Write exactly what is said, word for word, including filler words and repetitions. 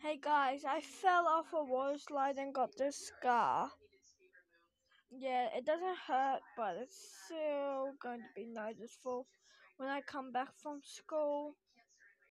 Hey guys, I fell off a water slide and got this scar. Yeah, it doesn't hurt, but it's still going to be noticeable when I come back from school.